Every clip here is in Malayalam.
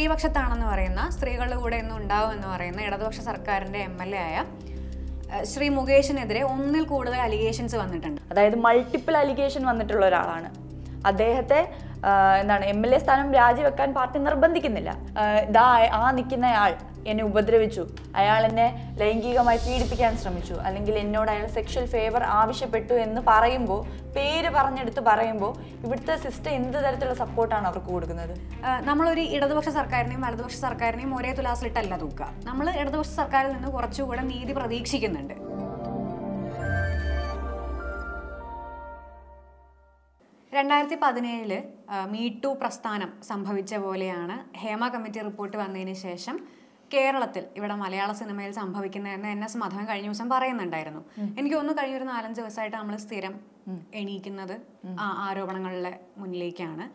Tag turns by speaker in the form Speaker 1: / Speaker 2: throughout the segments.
Speaker 1: സ്ത്രീപക്ഷത്താണെന്ന് പറയുന്ന സ്ത്രീകളുടെ കൂടെ ഇന്നും ഉണ്ടാവും എന്ന് പറയുന്ന ഇടതുപക്ഷ സർക്കാരിൻ്റെ MLA ആയ ശ്രീ മുകേഷിനെതിരെ ഒന്നിൽ കൂടുതൽ അലിഗേഷൻസ് വന്നിട്ടുണ്ട്.
Speaker 2: അതായത് മൾട്ടിപ്പിൾ അലിഗേഷൻ വന്നിട്ടുള്ള ഒരാളാണ്. അദ്ദേഹത്തെ MLA സ്ഥാനം രാജിവെക്കാൻ പാർട്ടി നിർബന്ധിക്കുന്നില്ല. ആ നിൽക്കുന്നയാൾ എന്നെ ഉപദ്രവിച്ചു, അയാൾ എന്നെ ലൈംഗികമായി പീഡിപ്പിക്കാൻ ശ്രമിച്ചു, അല്ലെങ്കിൽ എന്നോട് അയാൾ സെക്ഷൽ ഫേവർ ആവശ്യപ്പെട്ടു എന്ന് പറയുമ്പോൾ, പേര് പറഞ്ഞെടുത്ത് പറയുമ്പോൾ ഇവിടുത്തെ സിസ്റ്റം എന്ത് തരത്തിലുള്ള സപ്പോർട്ടാണ് അവർക്ക് കൊടുക്കുന്നത്?
Speaker 1: നമ്മളൊരു ഇടതുപക്ഷ സർക്കാരിനെയും വലതുപക്ഷ സർക്കാരിനെയും ഒരേ തുലാസിലിട്ടല്ല തൂക്കുക. നമ്മൾ ഇടതുപക്ഷ സർക്കാരിൽ നിന്ന് കുറച്ചുകൂടെ നീതി പ്രതീക്ഷിക്കുന്നുണ്ട്. 2017 മീടു പ്രസ്ഥാനം സംഭവിച്ച പോലെയാണ് ഹേമ കമ്മിറ്റി റിപ്പോർട്ട് വന്നതിന് ശേഷം കേരളത്തിൽ ഇവിടെ മലയാള സിനിമയിൽ സംഭവിക്കുന്നതെന്ന് NS മാധവൻ കഴിഞ്ഞ ദിവസം പറയുന്നുണ്ടായിരുന്നു. എനിക്ക് തോന്നുന്നു കഴിഞ്ഞൊരു 4-5 ദിവസമായിട്ട് നമ്മൾ സ്ഥിരം എണീക്കുന്നത് ആരോപണങ്ങളുടെ മുന്നിലേക്കാണ്.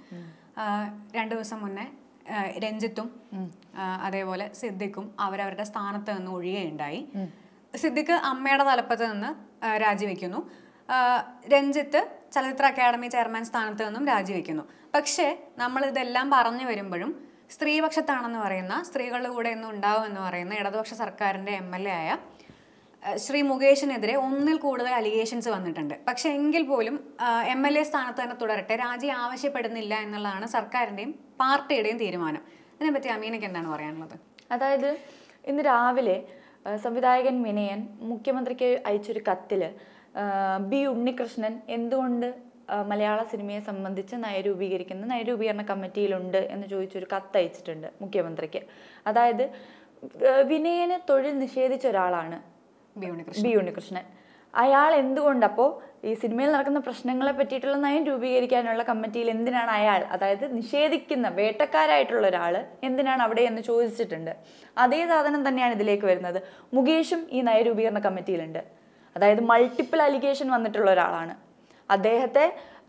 Speaker 1: 2 ദിവസം മുന്നേ രഞ്ജിത്തും അതേപോലെ സിദ്ദിഖും അവരവരുടെ സ്ഥാനത്ത് നിന്ന് ഒഴിയുകയുണ്ടായി. സിദ്ദിഖ് അമ്മയുടെ തലപ്പത്ത് നിന്ന് രാജിവെക്കുന്നു. രഞ്ജിത്ത് ചലച്ചിത്ര അക്കാദമി ചെയർമാൻ സ്ഥാനത്ത് നിന്നും രാജിവെക്കുന്നു. പക്ഷേ നമ്മൾ ഇതെല്ലാം പറഞ്ഞു വരുമ്പോഴും സ്ത്രീപക്ഷത്താണെന്ന് പറയുന്ന സ്ത്രീകളുടെ കൂടെ ഇന്നും ഉണ്ടാവും എന്ന് പറയുന്ന ഇടതുപക്ഷ സർക്കാരിൻ്റെ MLA ആയ ശ്രീ മുകേഷിനെതിരെ ഒന്നിൽ കൂടുതൽ അലിഗേഷൻസ് വന്നിട്ടുണ്ട്. പക്ഷെ എങ്കിൽ പോലും MLA സ്ഥാനത്ത് തന്നെ തുടരട്ടെ, രാജി ആവശ്യപ്പെടുന്നില്ല എന്നുള്ളതാണ് സർക്കാരിൻ്റെയും പാർട്ടിയുടെയും തീരുമാനം. ഇതിനെപ്പറ്റി അമീനയ്ക്ക് എന്താണ് പറയാനുള്ളത്?
Speaker 2: അതായത് ഇന്ന് രാവിലെ സംവിധായകൻ വിനയൻ മുഖ്യമന്ത്രിക്ക് അയച്ചൊരു കത്തിൽ B. ഉണ്ണികൃഷ്ണൻ എന്തുകൊണ്ട് മലയാള സിനിമയെ സംബന്ധിച്ച് നയരൂപീകരണ കമ്മിറ്റിയിലുണ്ട് എന്ന് ചോദിച്ചൊരു കത്ത് അയച്ചിട്ടുണ്ട് മുഖ്യമന്ത്രിക്ക്. അതായത് വിനയന് തൊഴിൽ നിഷേധിച്ച ഒരാളാണ് B. ഉണ്ണികൃഷ്ണൻ. അയാൾ എന്തുകൊണ്ടപ്പോൾ ഈ സിനിമയിൽ നടക്കുന്ന പ്രശ്നങ്ങളെ പറ്റിയിട്ടുള്ള നയം രൂപീകരിക്കാനുള്ള കമ്മിറ്റിയിൽ എന്തിനാണ് അയാൾ, അതായത് നിഷേധിക്കുന്ന വേട്ടക്കാരായിട്ടുള്ള ഒരാൾ എന്തിനാണ് അവിടെ എന്ന് ചോദിച്ചിട്ടുണ്ട്. അതേ സാധനം തന്നെയാണ് ഇതിലേക്ക് വരുന്നത്. മുകേഷും ഈ നയരൂപീകരണ കമ്മിറ്റിയിലുണ്ട്. അതായത് മൾട്ടിപ്പിൾ അലിഗേഷൻ വന്നിട്ടുള്ള ഒരാളാണ്. അദ്ദേഹത്തെ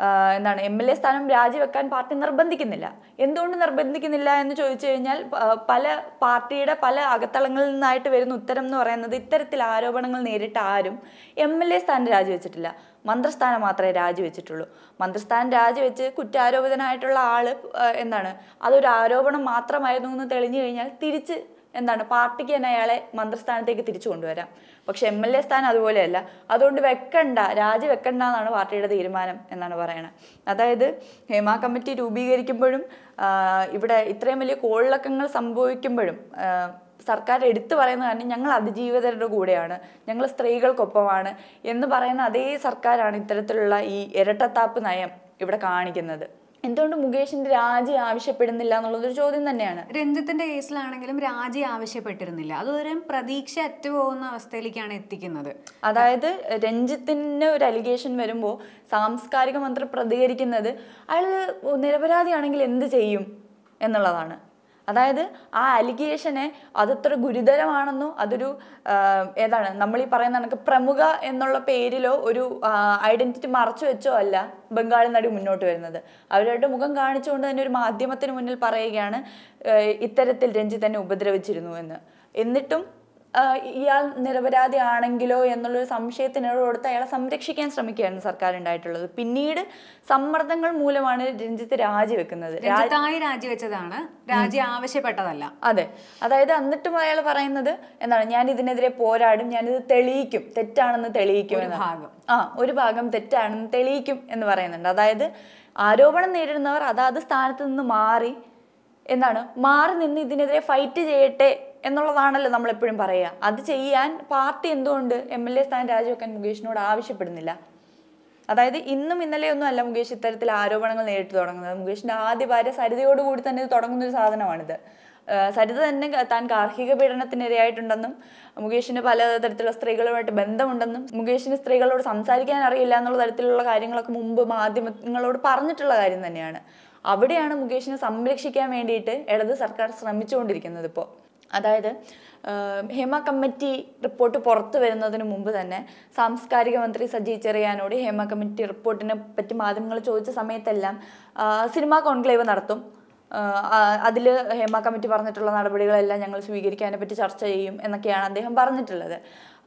Speaker 2: MLA സ്ഥാനം രാജിവെക്കാൻ പാർട്ടി നിർബന്ധിക്കുന്നില്ല. എന്തുകൊണ്ട് നിർബന്ധിക്കുന്നില്ല എന്ന് ചോദിച്ചു കഴിഞ്ഞാൽ പാർട്ടിയുടെ പല അകത്തളങ്ങളിൽ നിന്നായിട്ട് വരുന്ന ഉത്തരം എന്ന് പറയുന്നത്, ഇത്തരത്തിൽ ആരോപണങ്ങൾ നേരിട്ട ആരും MLA സ്ഥാനം രാജിവെച്ചിട്ടില്ല, മന്ത്രിസ്ഥാനം മാത്രമേ രാജിവെച്ചിട്ടുള്ളൂ. മന്ത്രിസ്ഥാനം രാജിവെച്ച് കുറ്റാരോപിതനായിട്ടുള്ള ആള് അതൊരു ആരോപണം മാത്രമായിരുന്നു എന്ന് തെളിഞ്ഞു കഴിഞ്ഞാൽ തിരിച്ച് പാർട്ടിക്ക് തന്നെ അയാളെ മന്ത്രിസ്ഥാനത്തേക്ക് തിരിച്ചു കൊണ്ടുവരാം. പക്ഷെ MLA സ്ഥാനം അതുപോലെയല്ല. അതുകൊണ്ട് രാജി വെക്കണ്ട എന്നാണ് പാർട്ടിയുടെ തീരുമാനം എന്നാണ് പറയണത്. അതായത് ഹേമ കമ്മിറ്റി രൂപീകരിക്കുമ്പോഴും ഇവിടെ ഇത്രയും വലിയ കോളിളക്കങ്ങൾ സംഭവിക്കുമ്പോഴും സർക്കാർ എടുത്തു പറയുന്ന കാരണം ഞങ്ങൾ അതിജീവിതരുടെ കൂടെയാണ്, ഞങ്ങൾ സ്ത്രീകൾക്കൊപ്പമാണ് എന്ന് പറയുന്ന അതേ സർക്കാരാണ് ഇത്തരത്തിലുള്ള ഈ ഇരട്ടത്താപ്പ് നയം ഇവിടെ കാണിക്കുന്നത്. എന്തുകൊണ്ട് മുകേഷിന്റെ രാജി ആവശ്യപ്പെടുന്നില്ല എന്നുള്ളതൊരു ചോദ്യം തന്നെയാണ്.
Speaker 1: രഞ്ജിത്തിന്റെ കേസിലാണെങ്കിലും രാജി ആവശ്യപ്പെട്ടിരുന്നില്ല. അതൊരു പ്രതീക്ഷ അറ്റുപോകുന്ന അവസ്ഥയിലേക്കാണ് എത്തിക്കുന്നത്.
Speaker 2: അതായത് രഞ്ജിത്തിന് ഒരു അലിഗേഷൻ വരുമ്പോൾ സാംസ്കാരിക മന്ത്രി പ്രതികരിക്കുന്നത് അയാൾ നിരപരാധിയാണെങ്കിൽ എന്ത് ചെയ്യും എന്നുള്ളതാണ്. അതായത് ആ അലിഗേഷനെ അതത്ര ഗുരുതരമാണെന്നോ അതൊരു നമ്മളീ പറയുന്ന കണക്ക് പ്രമുഖ എന്നുള്ള പേരിലോ ഒരു ഐഡന്റിറ്റി മറച്ചു വെച്ചോ അല്ല ബംഗാളി നടി മുന്നോട്ട് വരുന്നത്. അവരുടെ മുഖം കാണിച്ചുകൊണ്ട് തന്നെ ഒരു മാധ്യമത്തിന് മുന്നിൽ പറയുകയാണ് ഇത്തരത്തിൽ രഞ്ജിത്ത് തന്നെ ഉപദ്രവിച്ചിരുന്നു എന്ന്. എന്നിട്ടും ഇയാൾ നിരപരാധി ആണെങ്കിലോ എന്നുള്ളൊരു സംശയത്തിനോടൊത്ത് അയാളെ സംരക്ഷിക്കാൻ ശ്രമിക്കുകയാണ് സർക്കാർ ഉണ്ടായിട്ടുള്ളത്. പിന്നീട് സമ്മർദ്ദങ്ങൾ മൂലമാണ് രഞ്ജിത്ത് രാജിവെക്കുന്നത്.
Speaker 1: രാജിവെച്ചതാണ്, രാജി ആവശ്യപ്പെട്ടതല്ല.
Speaker 2: അതെ. അതായത് എന്നിട്ടും അയാൾ പറയുന്നത് ഞാൻ ഇതിനെതിരെ പോരാടും, ഞാനിത് തെളിയിക്കും, തെറ്റാണെന്ന് തെളിയിക്കും ഒരു ഭാഗം തെറ്റാണെന്ന് തെളിയിക്കും എന്ന് പറയുന്നുണ്ട്. അതായത് ആരോപണം നേരിടുന്നവർ അതാത് സ്ഥാനത്ത് നിന്ന് മാറി നിന്ന് ഇതിനെതിരെ ഫൈറ്റ് ചെയ്യട്ടെ എന്നുള്ളതാണല്ലോ നമ്മളെപ്പോഴും പറയുക. അത് ചെയ്യാൻ പാർട്ടി എന്തുകൊണ്ട് MLA സ്ഥാനം രാജിവെക്കാൻ മുകേഷിനോട് ആവശ്യപ്പെടുന്നില്ല? അതായത് ഇന്നും ഇന്നലെയൊന്നും അല്ല മുകേഷ് ഇത്തരത്തിൽ ആരോപണങ്ങൾ നേരിട്ട് തുടങ്ങുന്നത്. മുകേഷിന്റെ ആദ്യ ഭാര്യ സരിതയോടുകൂടി തന്നെ ഇത് തുടങ്ങുന്നൊരു സാധനമാണിത്. സരിത തന്നെ താൻ ഗാർഹിക പീഡനത്തിനിരയായിട്ടുണ്ടെന്നും മുകേഷിന് പലതരത്തിലുള്ള സ്ത്രീകളുമായിട്ട് ബന്ധമുണ്ടെന്നും മുകേഷിന് സ്ത്രീകളോട് സംസാരിക്കാൻ അറിയില്ല എന്നുള്ള തരത്തിലുള്ള കാര്യങ്ങളൊക്കെ മുമ്പ് മാധ്യമങ്ങളോട് പറഞ്ഞിട്ടുള്ള കാര്യം തന്നെയാണ്. അവിടെയാണ് മുകേഷിനെ സംരക്ഷിക്കാൻ വേണ്ടിയിട്ട് ഇടത് സർക്കാർ ശ്രമിച്ചുകൊണ്ടിരിക്കുന്നത് ഇപ്പോൾ. അതായത് ഹേമ കമ്മിറ്റി റിപ്പോർട്ട് പുറത്തു വരുന്നതിന് മുമ്പ് തന്നെ സാംസ്കാരിക മന്ത്രി സജി ചെറിയാനോട് ഹേമ കമ്മിറ്റി റിപ്പോർട്ടിനെ പറ്റി മാധ്യമങ്ങൾ ചോദിച്ച സമയത്തെല്ലാം സിനിമാ കോൺക്ലേവ് നടത്തും, അതിൽ ഹേമ കമ്മിറ്റി പറഞ്ഞിട്ടുള്ള നടപടികളെല്ലാം ഞങ്ങൾ സ്വീകരിക്കാനെ പറ്റി ചർച്ച ചെയ്യും എന്നൊക്കെയാണ് അദ്ദേഹം പറഞ്ഞിട്ടുള്ളത്.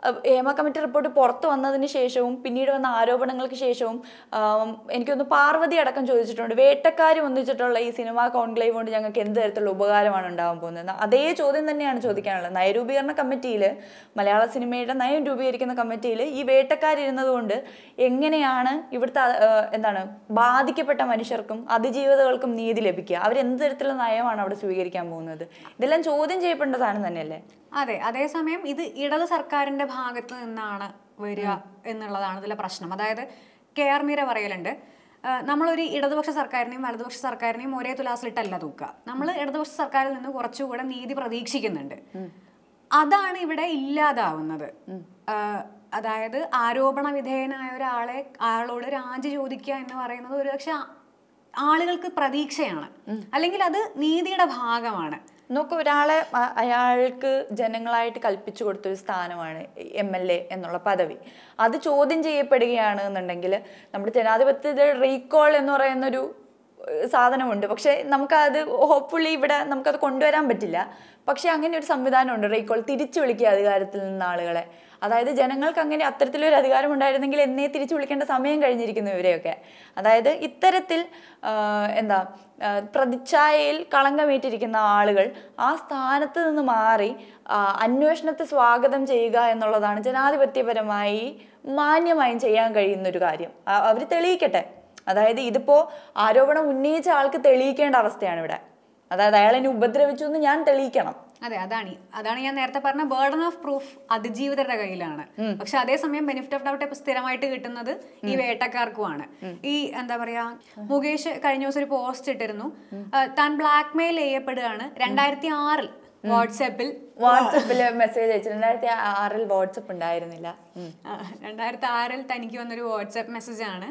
Speaker 2: ഹേമ കമ്മിറ്റി റിപ്പോർട്ട് പുറത്തു വന്നതിന് ശേഷവും പിന്നീട് വന്ന ആരോപണങ്ങൾക്ക് ശേഷവും എനിക്കൊന്ന് പാർവതി അടക്കം ചോദിച്ചിട്ടുണ്ട്, വേട്ടക്കാർ ഒന്നിച്ചിട്ടുള്ള ഈ സിനിമാ കോൺക്ലേവ് കൊണ്ട് ഞങ്ങൾക്ക് എന്ത് തരത്തിലുള്ള ഉപകാരമാണ് ഉണ്ടാകാൻ പോകുന്നത്? അതേ ചോദ്യം തന്നെയാണ് ചോദിക്കാനുള്ളത്. നയരൂപീകരണ കമ്മിറ്റിയിൽ, മലയാള സിനിമയുടെ നയം രൂപീകരിക്കുന്ന കമ്മിറ്റിയിൽ ഈ വേട്ടക്കാരിരുന്നത് കൊണ്ട് എങ്ങനെയാണ് ഇവിടുത്തെ എന്താണ് ബാധിക്കപ്പെട്ട മനുഷ്യർക്കും അതിജീവിതകൾക്കും നീതി ലഭിക്കുക? അവരെന്ത് തരത്തിലുള്ള നയമാണ് അവിടെ സ്വീകരിക്കാൻ പോകുന്നത്? ഇതെല്ലാം ചോദ്യം ചെയ്യപ്പെടേണ്ട സാധനം തന്നെയല്ലേ?
Speaker 1: അതെ, അതേസമയം ഇത് ഇടത് സർക്കാരിന്റെ ഭാഗത്ത് നിന്നാണ് വരിക എന്നുള്ളതാണ് ഇതിലെ പ്രശ്നം. അതായത് KR മീര പറയലുണ്ട്, നമ്മളൊരു ഇടതുപക്ഷ സർക്കാരിനെയും വലതുപക്ഷ സർക്കാരിനെയും ഒരേ തുലാസിലിട്ടല്ല തൂക്കുക. നമ്മൾ ഇടതുപക്ഷ സർക്കാരിൽ നിന്ന് കുറച്ചുകൂടെ നീതി പ്രതീക്ഷിക്കുന്നുണ്ട്. അതാണ് ഇവിടെ ഇല്ലാതാവുന്നത്. അതായത് ആരോപണ വിധേയനായ ആളോട് രാജി ചോദിക്കുക എന്ന് പറയുന്നത് ഒരുപക്ഷെ ആളുകൾക്ക് പ്രതീക്ഷയാണ്, അല്ലെങ്കിൽ അത് നീതിയുടെ ഭാഗമാണ്.
Speaker 2: നോക്കൂ, ഒരാളെ അയാൾക്ക് ജനങ്ങളായിട്ട് കൽപ്പിച്ചു കൊടുത്തൊരു സ്ഥാനമാണ് MLA എന്നുള്ള പദവി. അത് ചോദ്യം ചെയ്യപ്പെടുകയാണ് എന്നുണ്ടെങ്കിൽ നമ്മുടെ ജനാധിപത്യത്തിൽ റീകോൾ എന്ന് പറയുന്നൊരു സാധനമുണ്ട്. പക്ഷെ നമുക്കത് ഹോപ്പ്ഫുള്ളി ഇവിടെ നമുക്കത് കൊണ്ടുവരാൻ പറ്റില്ല. പക്ഷെ അങ്ങനെ ഒരു സംവിധാനമുണ്ട്, റീകോൾ, തിരിച്ചു വിളിക്കുക അധികാരത്തിൽ നിന്ന് ആളുകളെ. അതായത് ജനങ്ങൾക്ക് അങ്ങനെ അത്തരത്തിലൊരു അധികാരം ഉണ്ടായിരുന്നെങ്കിൽ എന്നേ തിരിച്ചു വിളിക്കേണ്ട സമയം കഴിഞ്ഞിരിക്കുന്നു ഇവരെയൊക്കെ. അതായത് ഇത്തരത്തിൽ പ്രതിച്ഛായയിൽ കളങ്കമേറ്റിരിക്കുന്ന ആളുകൾ ആ സ്ഥാനത്ത് നിന്ന് മാറി അന്വേഷണത്തെ സ്വാഗതം ചെയ്യുക എന്നുള്ളതാണ് ജനാധിപത്യപരമായി മാന്യമായും ചെയ്യാൻ കഴിയുന്ന ഒരു കാര്യം. അവർ തെളിയിക്കട്ടെ. അതായത് ഇതിപ്പോ ആരോപണം ഉന്നയിച്ച ആൾക്ക് തെളിയിക്കേണ്ട അവസ്ഥയാണ് ഇവിടെ. അതായത് അയാൾ എന്നെ ഉപദ്രവിച്ചു എന്ന് ഞാൻ തെളിയിക്കണം.
Speaker 1: അതെ, അതാണ് ഞാൻ നേരത്തെ പറഞ്ഞ ബേർഡൻ ഓഫ് പ്രൂഫ് അതിജീവിതരുടെ കയ്യിലാണ്. പക്ഷെ അതേസമയം ബെനിഫിറ്റ് ഓഫ് ഡൗട്ട് സ്ഥിരമായിട്ട് കിട്ടുന്നത് ഈ വേട്ടക്കാർക്കുമാണ്. ഈ എന്താ പറയാ, മുകേഷ് കഴിഞ്ഞ ദിവസം ഒരു പോസ്റ്റ് ഇട്ടിരുന്നു, താൻ ബ്ലാക്ക് മെയിൽ ചെയ്യപ്പെടുകയാണ്. 2006 വാട്സാപ്പിൽ
Speaker 2: മെസ്സേജ് അയച്ചു. 2006 വാട്സപ്പ് ഉണ്ടായിരുന്നില്ല.
Speaker 1: 2006 തനിക്ക് വന്നൊരു വാട്സാപ്പ് മെസ്സേജ് ആണ്,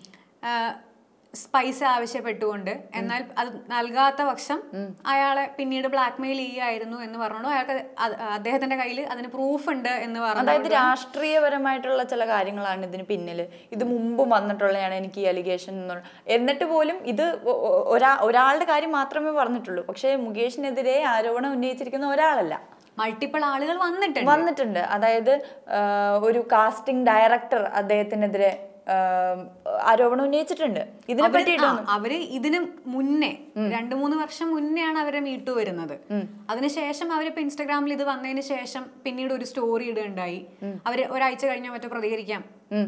Speaker 1: പൈസ ആവശ്യപ്പെട്ടുകൊണ്ട്. എന്നാൽ അത് നൽകാത്ത പക്ഷം അയാളെ പിന്നീട് ബ്ലാക്ക് മെയിൽ ചെയ്യുകയായിരുന്നു എന്ന് പറഞ്ഞു. അയാൾക്ക് അദ്ദേഹത്തിന്റെ കയ്യിൽ അതിന് പ്രൂഫ് ഉണ്ട് എന്ന് പറഞ്ഞു.
Speaker 2: അതായത് രാഷ്ട്രീയപരമായിട്ടുള്ള ചില കാര്യങ്ങളാണ് ഇതിന് പിന്നിൽ. ഇത് മുമ്പും വന്നിട്ടുള്ളതാണ് എനിക്ക് ഈ അലിഗേഷൻ എന്നുള്ള. എന്നിട്ട് പോലും ഇത് ഒരാളുടെ കാര്യം മാത്രമേ പറഞ്ഞിട്ടുള്ളൂ. പക്ഷെ മുകേഷിനെതിരെ ആരോപണം ഉന്നയിച്ചിരിക്കുന്ന ഒരാളല്ല,
Speaker 1: മൾട്ടിപ്പിൾ ആളുകൾ
Speaker 2: വന്നിട്ടുണ്ട്. അതായത് ഒരു കാസ്റ്റിംഗ് ഡയറക്ടർ അദ്ദേഹത്തിനെതിരെ ആരോപണം ഉന്നയിച്ചിട്ടുണ്ട്. ഇതിനെ പറ്റിയിട്ട്
Speaker 1: അവര് ഇതിന് മുന്നേ 2-3 വർഷം മുന്നെയാണ് അവരെ മീട്ടു വരുന്നത്. അതിനുശേഷം അവരിപ്പോ ഇൻസ്റ്റാഗ്രാമിൽ ഇത് വന്നതിന് ശേഷം പിന്നീട് ഒരു സ്റ്റോറി ഇടുകയുണ്ടായി. അവര് ഒരാഴ്ച കഴിഞ്ഞോ മറ്റോ പ്രതികരിക്കാം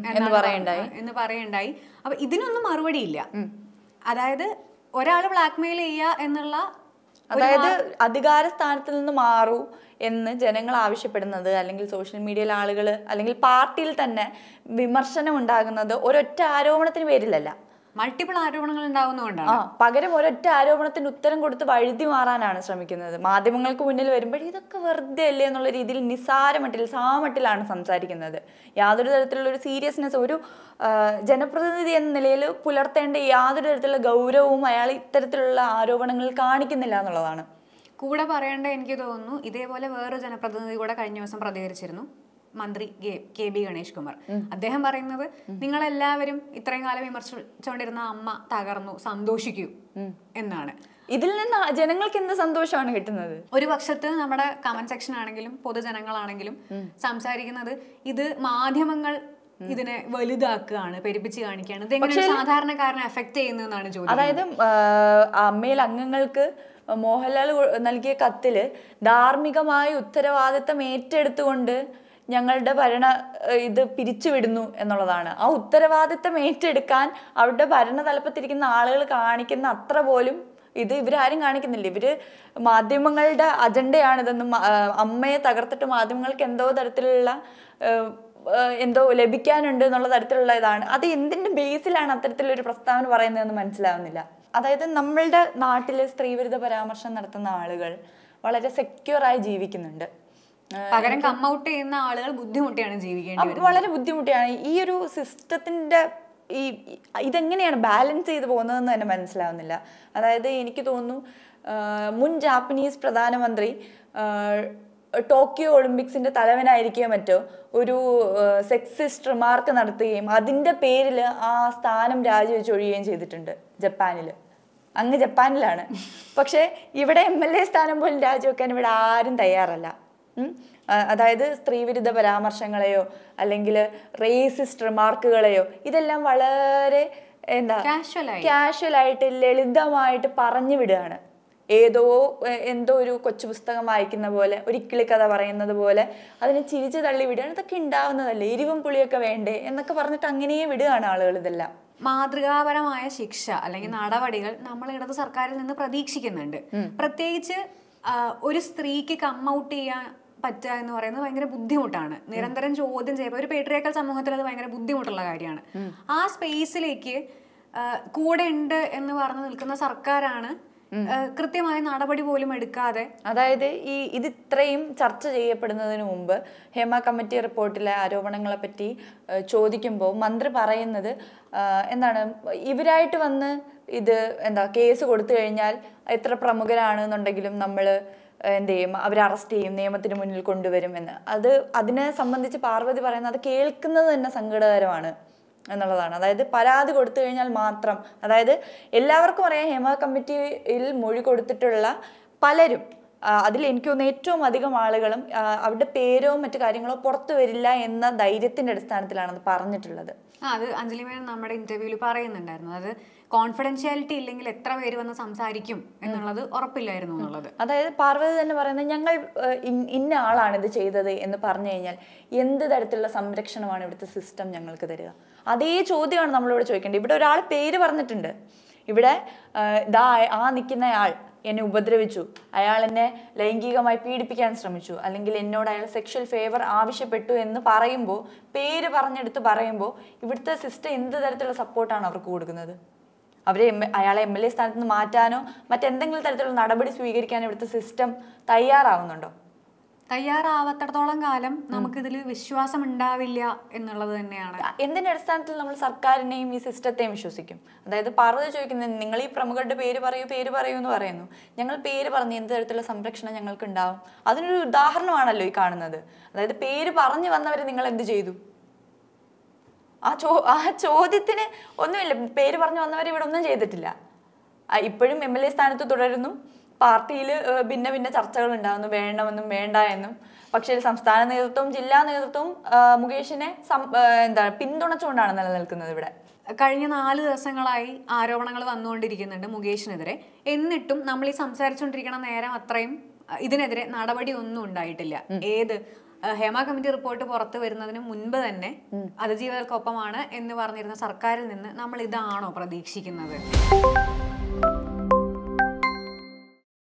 Speaker 1: എന്ന് പറയണ്ടായി. അപ്പൊ ഇതിനൊന്നും മറുപടിയില്ല. അതായത് ഒരാള് ബ്ലാക്ക് മെയിൽ ചെയ്യുക എന്നുള്ള,
Speaker 2: അതായത് അധികാര സ്ഥാനത്ത് നിന്ന് മാറൂ എന്ന് ജനങ്ങൾ ആവശ്യപ്പെടുന്നത്, അല്ലെങ്കിൽ സോഷ്യൽ മീഡിയയിലെ ആളുകൾ, അല്ലെങ്കിൽ പാർട്ടിയിൽ തന്നെ വിമർശനം ഉണ്ടാകുന്നത് ഒരൊറ്റ ആരോപണത്തിന് പേരിലല്ല,
Speaker 1: മൾട്ടിപ്പിൾ ആരോപണങ്ങൾ ഉണ്ടാവുന്നതുകൊണ്ടാണ്.
Speaker 2: പകരം ഒരൊറ്റ ആരോപണത്തിന് ഉത്തരം കൊടുത്ത് വഴുതി മാറാനാണ് ശ്രമിക്കുന്നത്. മാധ്യമങ്ങൾക്ക് മുന്നിൽ വരുമ്പോൾ ഇതൊക്കെ വെറുതെ അല്ലേ എന്നുള്ള രീതിയിൽ നിസ്സാരമട്ടിൽ സാമട്ടിലാണ് സംസാരിക്കുന്നത്. യാതൊരു തരത്തിലുള്ള ഒരു സീരിയസ്നെസ്, ഒരു ജനപ്രതിനിധി എന്ന നിലയിൽ പുലർത്തേണ്ട യാതൊരു തരത്തിലുള്ള ഗൗരവവും അയാൾ ഇത്തരത്തിലുള്ള ആരോപണങ്ങൾ കാണിക്കുന്നില്ല എന്നുള്ളതാണ്.
Speaker 1: കൂടെ പറയേണ്ട എനിക്ക് തോന്നുന്നു, ഇതേപോലെ വേറൊരു ജനപ്രതിനിധി കൂടെ കഴിഞ്ഞ ദിവസം പ്രതികരിച്ചിരുന്നു, മന്ത്രി KB ഗണേഷ് കുമാർ. അദ്ദേഹം പറയുന്നത്, നിങ്ങളെല്ലാവരും ഇത്രയും കാലം വിമർശിച്ചുകൊണ്ടിരുന്ന അമ്മ തകർന്നു, സന്തോഷിക്കൂ എന്നാണ്.
Speaker 2: ഇതിൽ നിന്ന് ജനങ്ങൾക്ക് എന്ത് സന്തോഷമാണ് കിട്ടുന്നത്?
Speaker 1: ഒരു പക്ഷത്ത് നമ്മുടെ കമന്റ് സെക്ഷൻ ആണെങ്കിലും പൊതുജനങ്ങളാണെങ്കിലും സംസാരിക്കുന്നത് ഇത് മാധ്യമങ്ങൾ ഇതിനെ വലുതാക്കുകയാണ്, പെരുപ്പിച്ച് കാണിക്കുകയാണ്, ഇതെങ്ങനെ സാധാരണക്കാരനെ എഫക്ട് ചെയ്യുന്നതെന്നാണ് ചോദ്യം.
Speaker 2: അതായത് അമ്മയിൽ അംഗങ്ങൾക്ക് മോഹൻലാൽ നൽകിയ കത്തില് ധാർമ്മികമായ ഉത്തരവാദിത്തം ഏറ്റെടുത്തുകൊണ്ട് ഞങ്ങളുടെ ഇത് പിരിച്ചുവിടുന്നു എന്നുള്ളതാണ്. ആ ഉത്തരവാദിത്തം ഏറ്റെടുക്കാൻ അവരുടെ ഭരണ തലപ്പത്തിരിക്കുന്ന ആളുകൾ കാണിക്കുന്ന അത്ര പോലും ഇത് ഇവരാരും കാണിക്കുന്നില്ല. ഇവര് മാധ്യമങ്ങളുടെ അജണ്ടയാണിതെന്നും അമ്മയെ തകർത്തിട്ട് മാധ്യമങ്ങൾക്ക് എന്തോ തരത്തിലുള്ള എന്തോ ലഭിക്കാനുണ്ട് എന്നുള്ള തരത്തിലുള്ള ഇതാണ്. അത് എന്തിന്റെ ബേസിലാണ് അത്തരത്തിലൊരു പ്രസ്താവന പറയുന്നതെന്ന് മനസ്സിലാവുന്നില്ല. അതായത് നമ്മളുടെ നാട്ടില് സ്ത്രീവിരുദ്ധ പരാമർശം നടത്തുന്ന ആളുകൾ വളരെ സെക്യൂറായി ജീവിക്കുന്നുണ്ട്.
Speaker 1: പകരം കം ഔട്ട് ചെയ്യുന്ന ആളുകൾ ബുദ്ധിമുട്ടിയാണ് ജീവിക്കേണ്ടത്,
Speaker 2: വളരെ ബുദ്ധിമുട്ടിയാണ്. ഈ ഒരു സിസ്റ്റത്തിന്റെ ഇതെങ്ങനെയാണ് ബാലൻസ് ചെയ്ത് പോകുന്നതെന്ന് തന്നെ മനസ്സിലാവുന്നില്ല. അതായത് എനിക്ക് തോന്നുന്നു മുൻ ജാപ്പനീസ് പ്രധാനമന്ത്രി ടോക്കിയോ ഒളിമ്പിക്സിന്റെ തലവനായിരിക്കുകയോ മറ്റോ ഒരു സെക്സിസ്റ്റ് റിമാർക്ക് നടത്തുകയും അതിന്റെ പേരിൽ ആ സ്ഥാനം രാജിവെച്ചൊഴിയുകയും ചെയ്തിട്ടുണ്ട് ജപ്പാനിൽ. ജപ്പാനിലാണ്. പക്ഷെ ഇവിടെ MLA സ്ഥാനം പോലും രാജിവെക്കാൻ ഇവിടെ ആരും തയ്യാറല്ല. അതായത് സ്ത്രീവിരുദ്ധ പരാമർശങ്ങളെയോ അല്ലെങ്കിൽ റേസിസ്റ്റ് റിമാർക്കുകളെയോ ഇതെല്ലാം വളരെ കാഷ്വലായിട്ട് ലളിതമായിട്ട് പറഞ്ഞു വിടുകയാണ്. എന്തോ ഒരു കൊച്ചു പുസ്തകം വായിക്കുന്ന പോലെ, ഒരു ഇക്കിളിക്കഥ പറയുന്നത് പോലെ അതിനെ ചിരിച്ചു തള്ളി വിടുകയാണ്. ഇതൊക്കെ ഉണ്ടാവുന്നതല്ലേ, എരിവും പുളിയൊക്കെ വേണ്ടേ എന്നൊക്കെ പറഞ്ഞിട്ട് അങ്ങനെ വിടുകയാണ് ആളുകൾ. ഇതെല്ലാം
Speaker 1: മാതൃകാപരമായ ശിക്ഷ അല്ലെങ്കിൽ നടപടികൾ നമ്മൾ ഇടത് സർക്കാരിൽ നിന്ന് പ്രതീക്ഷിക്കുന്നുണ്ട്. പ്രത്യേകിച്ച് ഒരു സ്ത്രീക്ക് കം ഔട്ട് ചെയ്യാൻ പറ്റുക എന്ന് പറയുന്നത് ഭയങ്കര ബുദ്ധിമുട്ടാണ്. നിരന്തരം ചോദ്യം ചെയ്യുമ്പോൾ ഒരു പേട്രിയാർക്കൽ സമൂഹത്തിൽ അത് ഭയങ്കര ബുദ്ധിമുട്ടുള്ള കാര്യമാണ്. ആ സ്പേസിലേക്ക് കൂടെ ഉണ്ട് എന്ന് പറഞ്ഞു നിൽക്കുന്ന സർക്കാരാണ് കൃത്യമായ നടപടി പോലും എടുക്കാതെ.
Speaker 2: അതായത് ഇത് ഇത്രയും ചർച്ച ചെയ്യപ്പെടുന്നതിന് മുമ്പ് ഹേമ കമ്മിറ്റി റിപ്പോർട്ടിലെ ആരോപണങ്ങളെ പറ്റി ചോദിക്കുമ്പോൾ മന്ത്രി പറയുന്നത് എന്താണ്, ഇവരായിട്ട് വന്ന് ഇത് കേസ് കൊടുത്തു കഴിഞ്ഞാൽ എത്ര പ്രമുഖരാണെന്നുണ്ടെങ്കിലും നമ്മൾ എന്ത് ചെയ്യും, അവരെ അറസ്റ്റ് ചെയ്യും, നിയമത്തിന് മുന്നിൽ കൊണ്ടുവരും എന്ന്. അതിനെ സംബന്ധിച്ച് പാർവതി പറയുന്നത് അത് കേൾക്കുന്നത് തന്നെ സങ്കടകരമാണ് എന്നുള്ളതാണ്. അതായത് പരാതി കൊടുത്തു കഴിഞ്ഞാൽ മാത്രം, അതായത് എല്ലാവർക്കും അറിയാം ഹേമ കമ്മിറ്റിയിൽ മൊഴി കൊടുത്തിട്ടുള്ള പലരും, അതിൽ എനിക്ക് തോന്നുന്നു ഏറ്റവും അധികം ആളുകളും അവരുടെ പേരോ മറ്റു കാര്യങ്ങളോ പുറത്തു വരില്ല എന്ന ധൈര്യത്തിന്റെ അടിസ്ഥാനത്തിലാണ് അത് പറഞ്ഞിട്ടുള്ളത്.
Speaker 1: അത് അഞ്ജലി മേനോൻ നമ്മുടെ ഇന്റർവ്യൂവിൽ പറയുന്നുണ്ടായിരുന്നു. അത് കോൺഫിഡൻഷ്യാലിറ്റി ഇല്ലെങ്കിൽ എത്ര പേര് വന്ന് സംസാരിക്കും എന്നുള്ളത് ഉറപ്പില്ലായിരുന്നു എന്നുള്ളത്.
Speaker 2: അതായത് പാർവതി തന്നെ പറയുന്നത് ഞങ്ങൾ ഇന്ന ആളാണ് ഇത് ചെയ്തത് എന്ന് പറഞ്ഞു കഴിഞ്ഞാൽ എന്ത് തരത്തിലുള്ള സംരക്ഷണമാണ് ഇവിടുത്തെ സിസ്റ്റം ഞങ്ങൾക്ക് തരിക? അതേ ചോദ്യമാണ് നമ്മളിവിടെ ചോദിക്കേണ്ടത്. ഇവിടെ ഒരാൾ പേര് പറഞ്ഞിട്ടുണ്ട്, ഇവിടെ നിൽക്കുന്നയാൾ എന്നെ ഉപദ്രവിച്ചു, അയാൾ എന്നെ ലൈംഗികമായി പീഡിപ്പിക്കാൻ ശ്രമിച്ചു, അല്ലെങ്കിൽ എന്നോട് അയാൾ സെക്ഷൽ ഫേവർ ആവശ്യപ്പെട്ടു എന്ന് പറയുമ്പോൾ, പേര് പറഞ്ഞെടുത്ത് പറയുമ്പോൾ ഇവിടുത്തെ സിസ്റ്റം എന്ത് തരത്തിലുള്ള സപ്പോർട്ടാണ് അവർക്ക് കൊടുക്കുന്നത്? അയാളെ MLA സ്ഥാനത്ത് നിന്ന് മാറ്റാനോ മറ്റെന്തെങ്കിലും തരത്തിലുള്ള നടപടി സ്വീകരിക്കാനോ ഇവിടുത്തെ സിസ്റ്റം തയ്യാറാവുന്നുണ്ടോ?
Speaker 1: തയ്യാറാവാത്തടത്തോളം കാലം നമുക്കിതിൽ വിശ്വാസം ഉണ്ടാവില്ല എന്നുള്ളത് തന്നെയാണ്.
Speaker 2: എന്തിന്റെ അടിസ്ഥാനത്തിൽ നമ്മൾ സർക്കാരിനെയും ഈ സിസ്റ്റത്തെയും വിശ്വസിക്കും? അതായത് പാർവതി ചോദിക്കുന്നത്, നിങ്ങൾ ഈ പ്രമുഖരുടെ പേര് പറയൂ എന്ന് പറയുന്നു, ഞങ്ങൾ പേര് പറഞ്ഞ് എന്ത് തരത്തിലുള്ള സംരക്ഷണം ഞങ്ങൾക്ക് ഉണ്ടാവും? അതിനൊരു ഉദാഹരണമാണല്ലോ ഈ കാണുന്നത്. അതായത് പേര് പറഞ്ഞു വന്നവരെ നിങ്ങൾ എന്ത് ചെയ്തു? ആ ചോദ്യത്തിന് ഒന്നുമില്ല. പേര് പറഞ്ഞു വന്നവരെ ഇവിടെ ഒന്നും ചെയ്തിട്ടില്ല. ഇപ്പോഴും MLA സ്ഥാനത്ത് തുടരുന്നു. പാർട്ടിയിൽ ഭിന്ന ചർച്ചകൾ ഉണ്ടാകുന്നു, വേണമെന്നും വേണ്ട എന്നും. പക്ഷേ സംസ്ഥാന നേതൃത്വവും ജില്ലാ നേതൃത്വവും മുകേഷിനെ പിന്തുണച്ചുകൊണ്ടാണ് നിലനിൽക്കുന്നത്. ഇവിടെ
Speaker 1: കഴിഞ്ഞ 4 ദിവസങ്ങളായി ആരോപണങ്ങൾ വന്നുകൊണ്ടിരിക്കുന്നുണ്ട് മുകേഷിനെതിരെ. എന്നിട്ടും നമ്മൾ ഈ സംസാരിച്ചുകൊണ്ടിരിക്കുന്ന നേരം അത്രയും ഇതിനെതിരെ നടപടി ഒന്നും ഉണ്ടായിട്ടില്ല. ഹേമ കമ്മിറ്റി റിപ്പോർട്ട് പുറത്തു വരുന്നതിന് മുൻപ് തന്നെ അതിജീവികൾക്കൊപ്പമാണ് എന്ന് പറഞ്ഞിരുന്ന സർക്കാരിൽ നിന്ന് നമ്മൾ ഇതാണോ പ്രതീക്ഷിക്കുന്നത്?